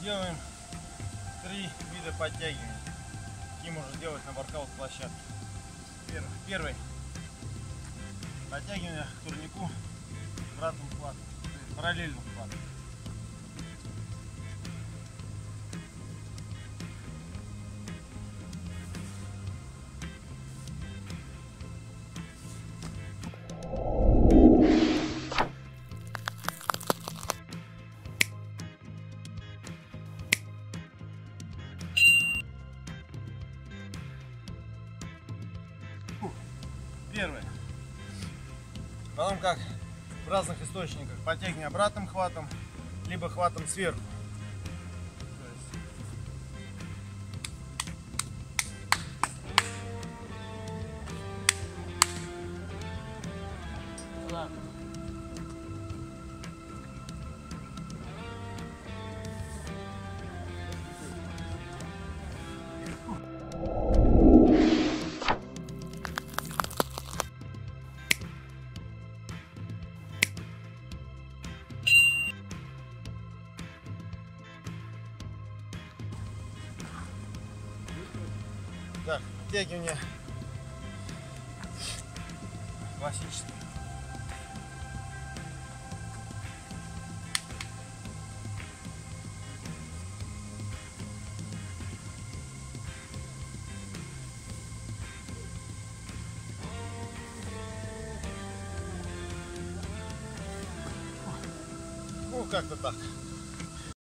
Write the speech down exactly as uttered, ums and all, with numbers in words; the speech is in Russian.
Делаем три вида подтягиваний, какие можно делать на воркаут-площадке. Первый, первый подтягивание к турнику обратным хватом, параллельным хватом. Первое. Потом как в разных источниках подтягивание обратным хватом, либо хватом сверху. Сюда. Так, подтягивание классическое. Ну, как-то так.